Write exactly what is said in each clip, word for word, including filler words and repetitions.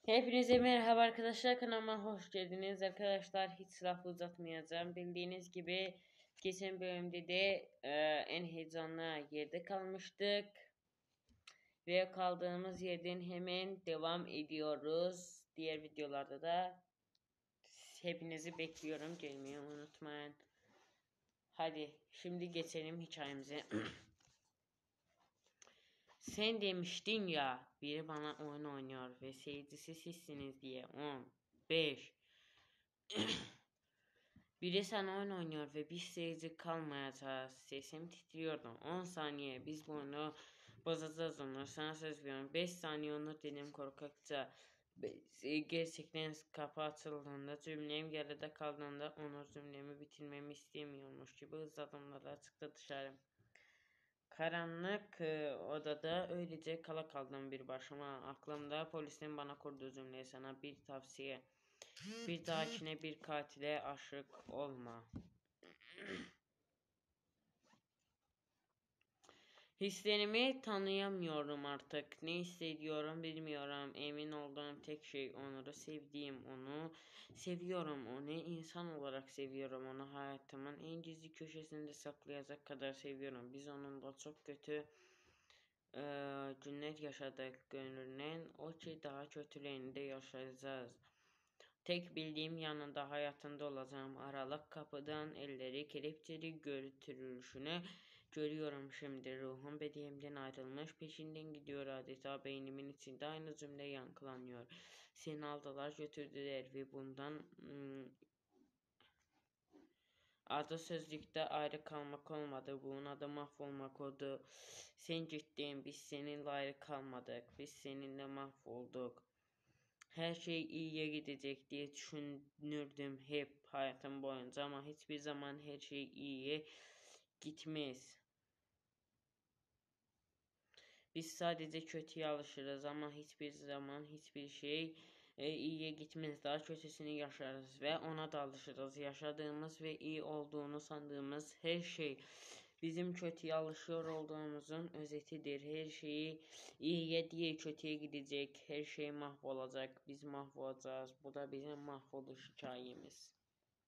Hepinize merhaba arkadaşlar, kanalıma hoş geldiniz. Arkadaşlar hiç lafı uzatmayacağım. Bildiğiniz gibi geçen bölümde de e, en heyecanlı yerde kalmıştık. Ve kaldığımız yerden hemen devam ediyoruz. Diğer videolarda da hepinizi bekliyorum. Gelmeyi unutmayın. Hadi şimdi geçelim hikayemize. Sen demiştin ya biri bana oyun oynuyor ve seyircisi sizsiniz diye. on, beş. Biri sana oyun oynuyor ve biz seyirci kalmayacağız. Sesim titriyordu. on saniye biz bu oyunu bozacağız Onur. Sana söz veriyorum. beş saniye Onur dedim korkakça. Gerçekten kapı açıldığında cümlem yarıda kaldığında Onur cümlemi bitirmemi istemiyormuş gibi hızlı adımlarla çıktı dışarı. Karanlık e, odada öylece kala kaldım bir başıma. Aklımda polisin bana kurduğu cümle sana bir tavsiye. Bir dahakine bir katile aşık olma. Hislerimi tanıyamıyorum artık. Ne hissediyorum bilmiyorum. Emin olduğum tek şey Onur'u sevdiğim onu. Seviyorum onu. İnsan olarak seviyorum onu. Hayatımın en gizli köşesinde saklayacak kadar seviyorum. Biz onunla çok kötü e, günler yaşadık gönlünden. O ki daha kötülerini de yaşayacağız. Tek bildiğim yanında hayatında olacağım. Aralık kapıdan elleri kelepçeli götürülüşünü görüyorum şimdi. Ruhum bedenimden ayrılmış peşinden gidiyor adeta beynimin içinde aynı cümle yankılanıyor. Seni aldılar götürdüler ve bundan ım, adı sözlükte ayrı kalmak olmadı. Bunun adı mahvolmak oldu. Sen gittin biz seninle ayrı kalmadık. Biz seninle mahvolduk. Her şey iyiye gidecek diye düşünürdüm hep hayatım boyunca ama hiçbir zaman her şey iyiye gitmez. Biz sadece kötüye alışırız ama hiçbir zaman hiçbir şey e, iyiye gitmez. Daha kötüsünü yaşarız ve ona da alışırız. Yaşadığımız ve iyi olduğunu sandığımız her şey bizim kötüye alışıyor olduğumuzun özetidir. Her şeyi iyiye diye kötüye gidecek. Her şey mahvolacak. Biz mahvolacağız. Bu da bizim mahvoluş hikayemiz.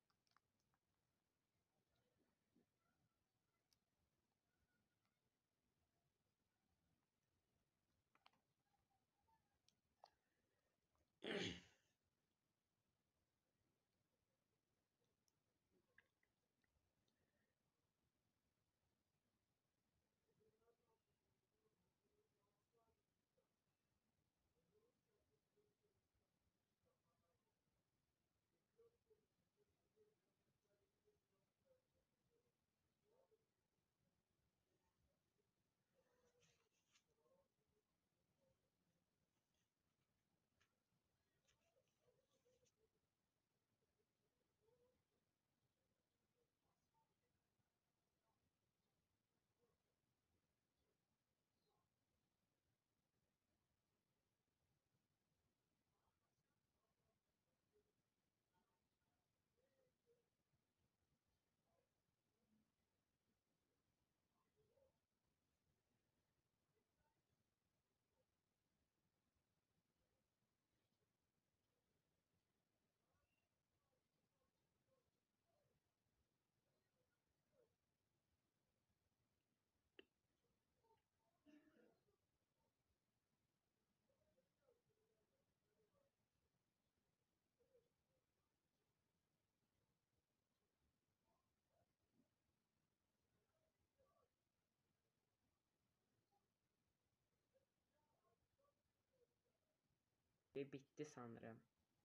Ve bitti sanırım.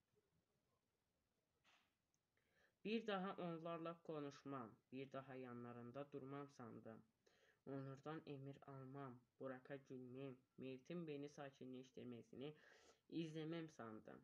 Bir daha onlarla konuşmam. Bir daha yanlarında durmam sandım. Onlardan emir almam. Burak'a gülmem. Mert'in beni sakinleştirmesini izlemem sandım.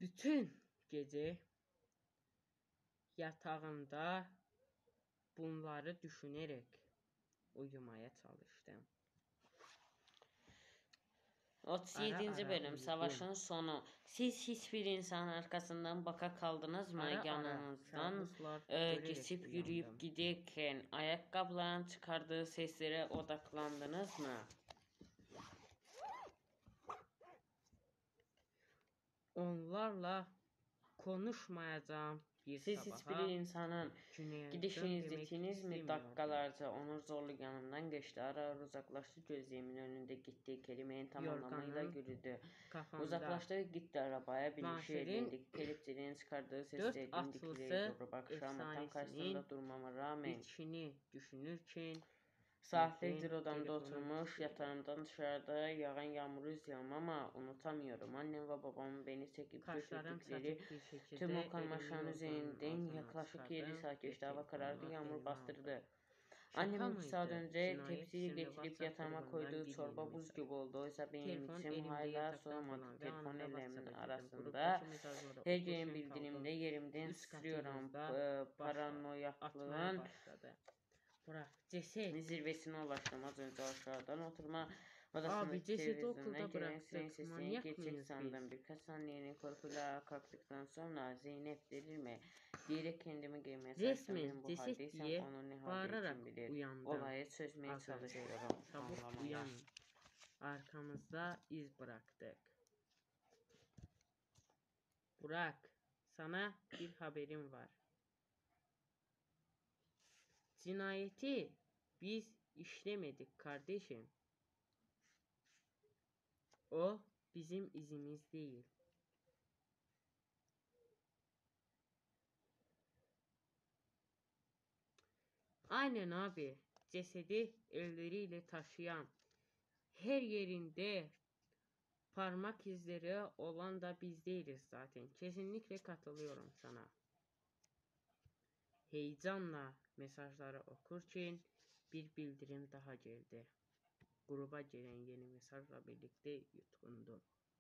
bütün gece yatağımda bunları düşünerek uyumaya çalıştım. otuz Ara yedinci ara bölüm uyudum. savaşın sonu. Siz hiçbir insan arkasından baka kaldınız mı? Ara ara Yanınızdan kabuslar e, görerek geçip uyandım. yürüyüp giderken ayakkabıların çıkardığı seslere odaklandınız mı? Onlarla konuşmayacağım bir Siz sabaha hiçbir insanın günaydın gidişiniz demek etiniz mi? istemiyordum. Dakikalarca Onur zorlu yanımdan geçti. Ara ara uzaklaştı. Gözlerimin önünde gittiği kelimenin tam anlamıyla Yorganım yürüdü. kafamda. Uzaklaştı ve gitti arabaya. Binişe Manşerin bindik. Kelepçelerin çıkardığı dört sesle dimdikleri atlısı durup akşamın tam efsanesinin karşısında durmama rağmen bitişini düşünürken saatlerdir birden odamda telefona oturmuş, düşürdüm. yatağımdan dışarıda yağan yağmuru izliyorum ama unutamıyorum. Annem ve babamın beni çekip Kaşlarım götürdükleri çatık bir şekilde tüm o elimi karmaşanın yorganın üzerinden altına yaklaşık yedi çıkardım saat ve geçti. Hava karardı, telefonumu yağmur elime aldım. bastırdı. Şaka Annem iki saat mıydı? önce Cinayet tepsiyi isimli getirip WhatsApp yatağıma grubundan koyduğu bir çorba yeni buz mesaj. gibi oldu. Oysa benim Telefon içim elimde hala yatakta soğumadı. kalan ve Telefon anında ellerimin WhatsApp'a girdim. arasında. Gruptaki mesajları Her gün okurken bildirimde kaldım. yerimden Üst sıçrıyorum. katımızda P- başlar atmaya Paranoyaklığın başladı. Bırak ceset. zirvesine ulaştım. Az önce aşağıdan oturma Abi odasındaki cesedi televizyondan okulda gelen siren bıraktık. sesini Manyak gerçek mıyız sandım. biz? Birkaç saniyenin korkuyla kalktıktan sonra Zeynep delirme diyerek kendimi giymeye çalıştım. Resmen Ben bu ceset haldeysem diye onun ne halde bağırarak kim bilir. uyandım. Olayı çözmeye Az önce. çalışıyorum. Çabuk Anlamaya. uyanın. Arkamızda iz bıraktık. Burak, sana bir haberim var. Cinayeti biz işlemedik kardeşim. O bizim izimiz değil. Aynen abi. Cesedi elleriyle taşıyan, her yerinde parmak izleri olan da biz değiliz zaten. Kesinlikle katılıyorum sana. Heyecanla mesajları okurken bir bildirim daha geldi. Gruba gelen yeni mesajla birlikte yutkundu.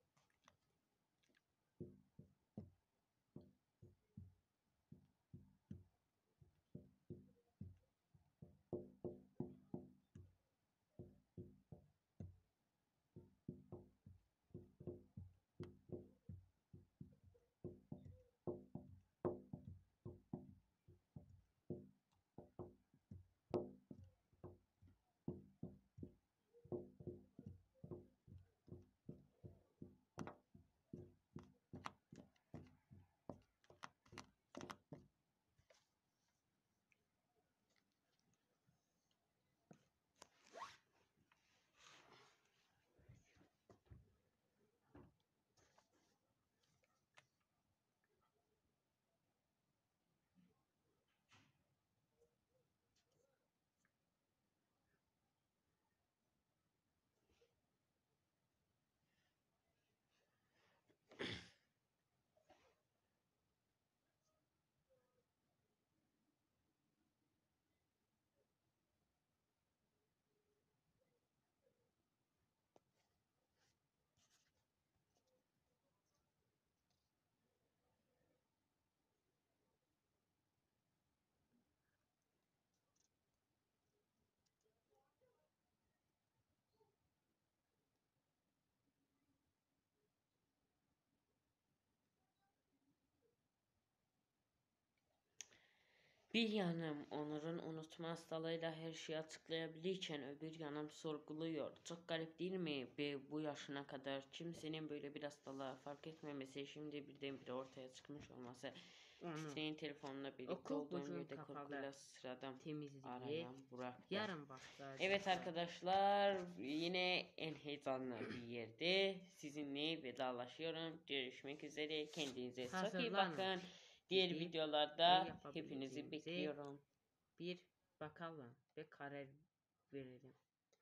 Bir yanım Onur'un unutma hastalığıyla her şeyi açıklayabilirken öbür yanım sorguluyor. Çok garip değil mi? Ve bu yaşına kadar kimsenin böyle bir hastalığa fark etmemesi, şimdi birdenbire ortaya çıkmış olması. Onu Titreyen telefonla birlikte okul olduğum bugün yerde kapalı. korkuyla sıçradım. Temizliği Arayan Burak'tı. yarın başlayacak. Evet arkadaşlar, yine en heyecanlı bir yerde sizinle vedalaşıyorum. Görüşmek üzere. Kendinize çok iyi Hazırlanın. bakın. Diğer Gidip videolarda ne hepinizi yapabileceğimizi bekliyorum. bir bakalım ve karar verelim.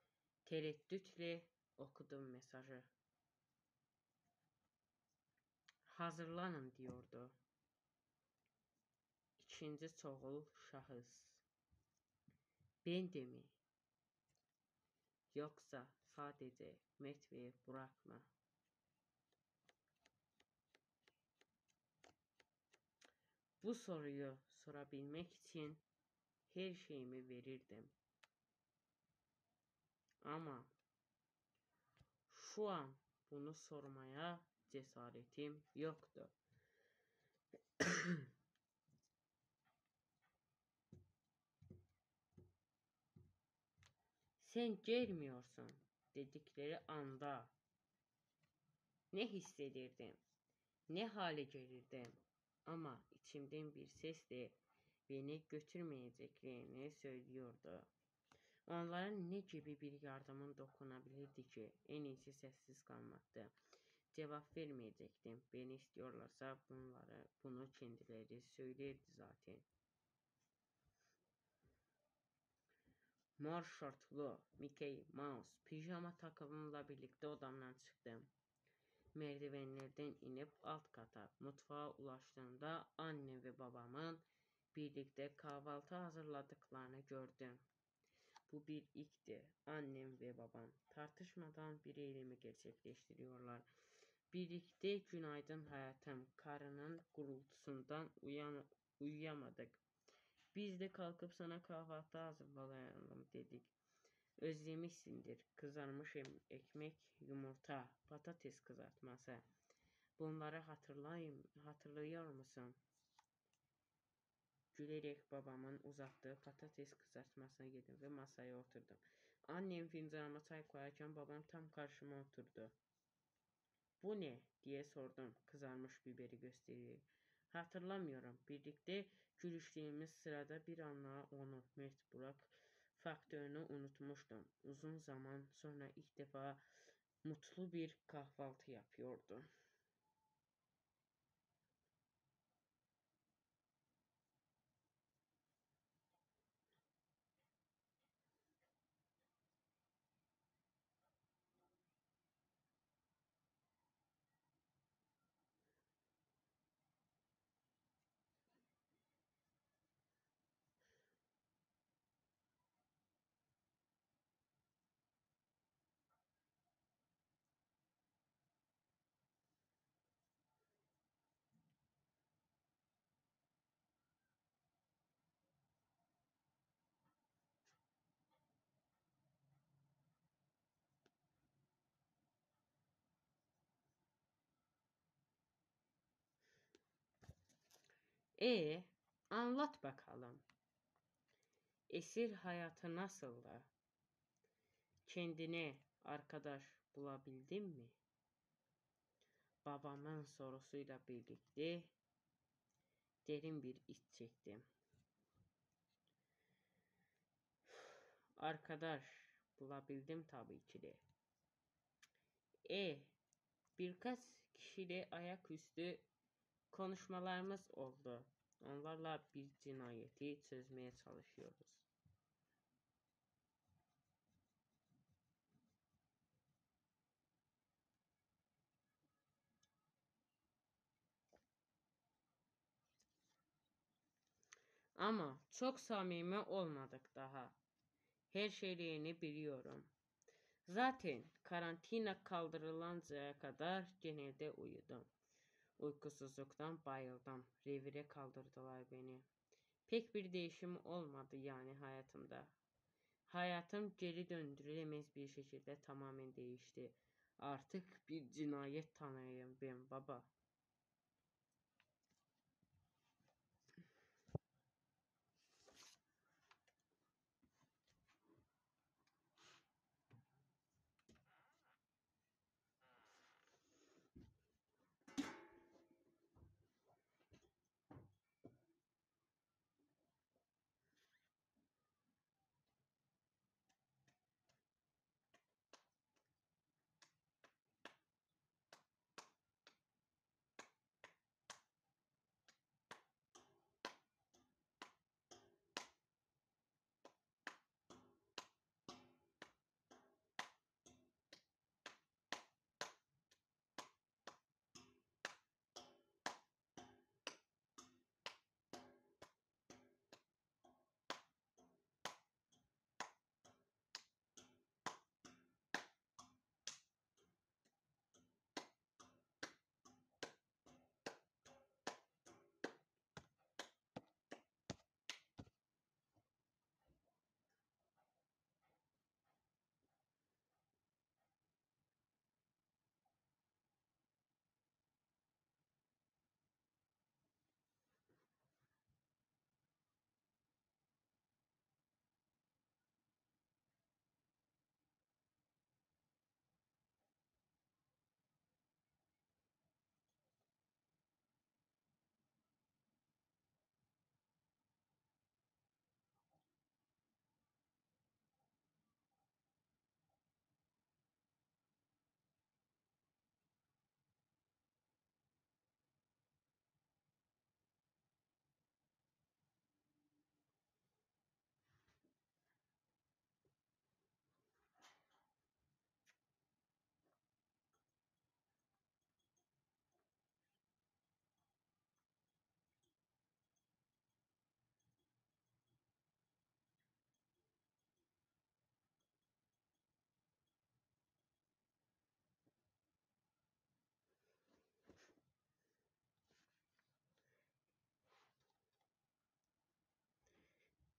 Tereddütle okudum mesajı. Hazırlanın diyordu. İkinci çoğul şahıs. Ben de mi? Yoksa sadece Mert ve Burak mı? Bu soruyu sorabilmek için her şeyimi verirdim. Ama şu an bunu sormaya cesaretim yoktu. Sen gelmiyorsun dedikleri anda ne hissedirdim, ne hale gelirdim. Ama içimden bir ses de beni götürmeyeceklerini söylüyordu. Onların ne gibi bir yardımın dokunabilirdi ki? En iyisi sessiz kalmaktı. Cevap vermeyecektim. Beni istiyorlarsa bunları, bunu kendileri söylerdi zaten. Mor şortlu Mickey Mouse pijama takımımla birlikte odamdan çıktım. Merdivenlerden inip alt kata mutfağa ulaştığımda annem ve babamın birlikte kahvaltı hazırladıklarını gördüm. Bu bir ilkti. Annem ve babam tartışmadan bir eylemi gerçekleştiriyorlar. Birlikte günaydın hayatım, karının gurultusundan uyan uyuyamadık. Biz de kalkıp sana kahvaltı hazırlayalım dedik. Özlemişsindir. Kızarmış ekmek, yumurta, patates kızartması. Bunları hatırlayın, hatırlıyor musun? Gülerek babamın uzattığı patates kızartmasına yedim ve masaya oturdum. Annem fincanıma çay koyarken babam tam karşıma oturdu. Bu ne diye sordum kızarmış biberi göstererek. Hatırlamıyorum. Birlikte gülüştüğümüz sırada bir anlığa onu Mert Burak faktörünü unutmuştum. Uzun zaman sonra ilk defa mutlu bir kahvaltı yapıyordu. E anlat bakalım. Esir hayatı nasıldı? Kendine arkadaş bulabildin mi? Babamın sorusuyla birlikte derin bir iç çektim. Arkadaş bulabildim tabii ki de. E birkaç kişiyle ayaküstü konuşmalarımız oldu. Onlarla bir cinayeti çözmeye çalışıyoruz. Ama çok samimi olmadık daha. Her şeylerini biliyorum. Zaten karantina kaldırılıncaya kadar genelde uyudum. Uykusuzluktan bayıldım. Revire kaldırdılar beni. Pek bir değişim olmadı yani hayatımda. Hayatım geri döndürülemez bir şekilde tamamen değişti. Artık bir cinayet tanığıyım ben baba.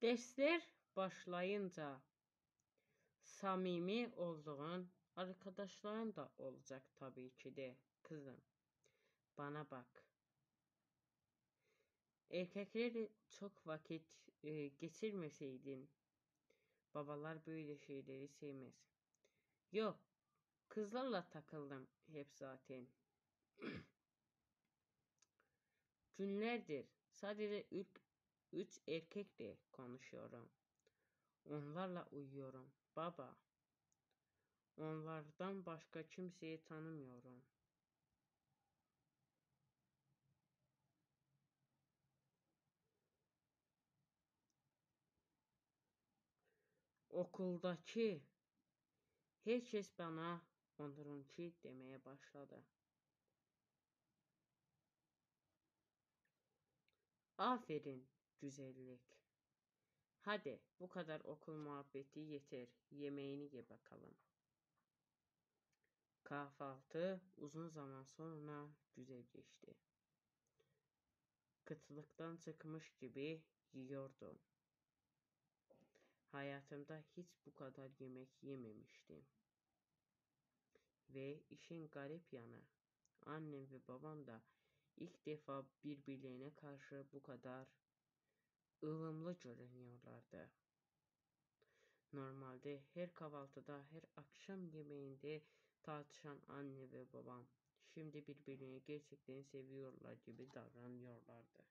Dersler başlayınca samimi olduğun arkadaşların da olacak tabii ki de kızım. Bana bak. Erkeklerle çok vakit e, geçirmeseydin. Babalar böyle şeyleri sevmez. Yok, kızlarla takıldım hep zaten. Günlerdir sadece üç, üç erkekle konuşuyorum. Onlarla uyuyorum. Baba, onlardan başka kimseyi tanımıyorum. Okuldaki herkes bana onurunki demeye başladı. Aferin güzellik. Hadi bu kadar okul muhabbeti yeter. Yemeğini ye bakalım. Kahvaltı uzun zaman sonra güzel geçti. Kıtlıktan çıkmış gibi yiyordum. Hayatımda hiç bu kadar yemek yememiştim. Ve işin garip yanı, annem ve babam da ilk defa birbirlerine karşı bu kadar ılımlı görünüyorlardı. Normalde her kahvaltıda, her akşam yemeğinde tartışan anne ve babam şimdi birbirini gerçekten seviyorlar gibi davranıyorlardı.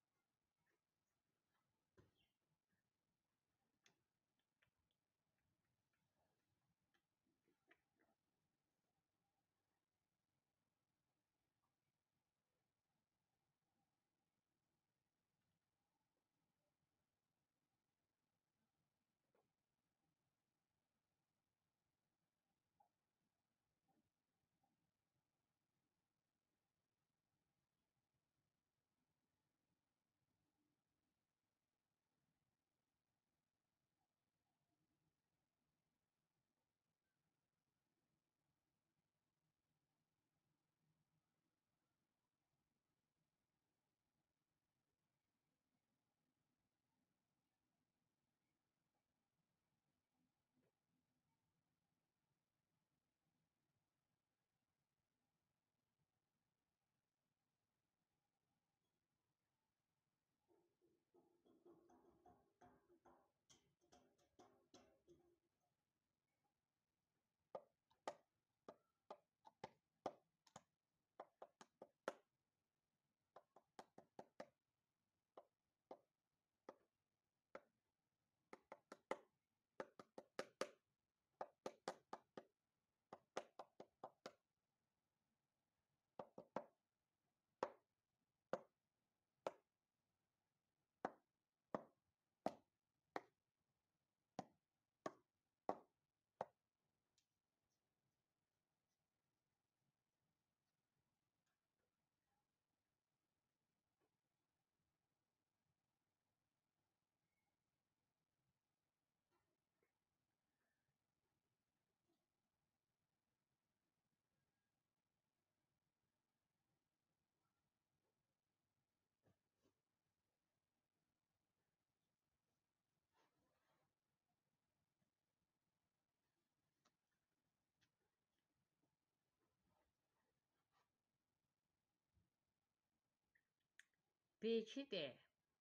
Belki de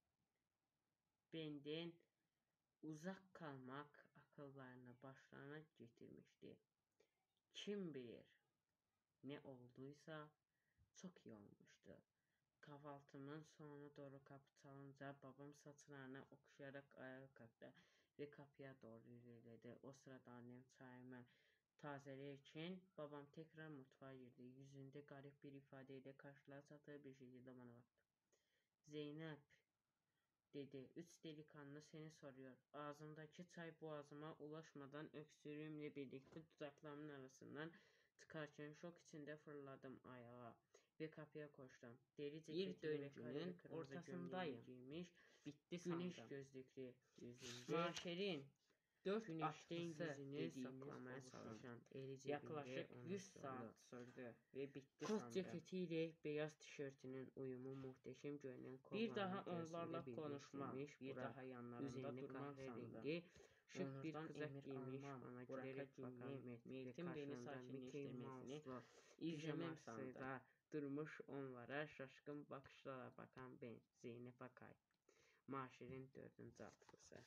benden uzak kalmak akıllarına başlarına getirmişti. Kim bilir ne olduysa çok iyi olmuştu. Kahvaltımın sonuna doğru kapı çalınca babam saçlarını okşayarak ayağa kalktı ve kapıya doğru ilerledi. O sırada annem çayımı tazeleyirken babam tekrar mutfağa girdi. Yüzünde garip bir ifadeyle karşılaştığı bir şekilde bana baktı. Zeynep dedi. Üç delikanlı seni soruyor. Ağzımdaki çay boğazıma ulaşmadan öksürüğümle birlikte dudaklarımın arasından çıkarken şok içinde fırladım ayağa ve kapıya koştum. Deri ceketi ve döngünün ortasındayım. Giymiş, bitti güneş sandım. Gözlüklü yüzünde. Maşerin Dört Güneşten atlısı yüzünü dediğiniz saklamaya oluşum çalışan eri cebinde yaklaşık onu yüz sordu. saat sürdü ve bitti Kot sandı. ceketiyle beyaz tişörtünün uyumu muhteşem görünen Bir daha kollarını onlarla göğsünde konuşmam, birleştirmiş. bir Burak daha yanlarında üzerini durmam sandı. kahverengi Şık bir onlardan kızak emir giymiş, almam. bana Burak'a gülerek bakan dinlem. Mert ve Mert'in beni karşımda Mickey sakinleştirmesini Mouse'lu izlemem sandı. pijamasıyla durmuş onlara şaşkın bakışlarla bakan ben, Zeynep Akay. Maşer'in dördüncü atlısı.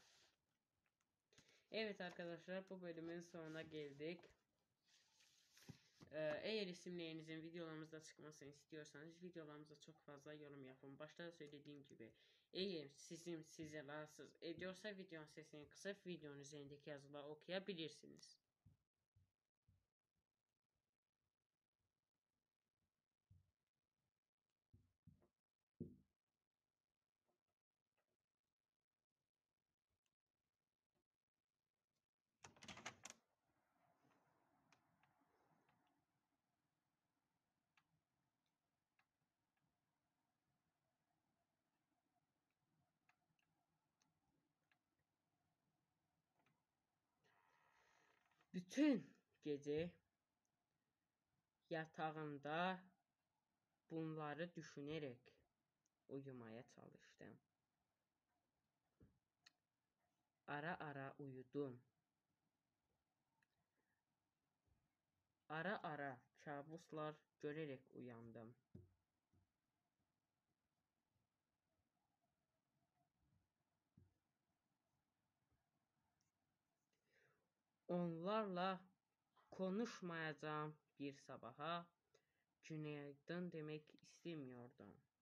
Evet arkadaşlar, bu bölümün sonuna geldik. Ee, eğer isimlerinizin videolarımızda çıkmasını istiyorsanız videolarımıza çok fazla yorum yapın. Başta da söylediğim gibi eğer sizin size rahatsız ediyorsa videonun sesini kısıp videonun üzerindeki yazıları okuyabilirsiniz. Bütün gece yatağımda bunları düşünerek uyumaya çalıştım. Ara ara uyudum. Ara ara kabuslar görerek uyandım. Onlarla konuşmayacağım bir sabaha günaydın demek istemiyordum.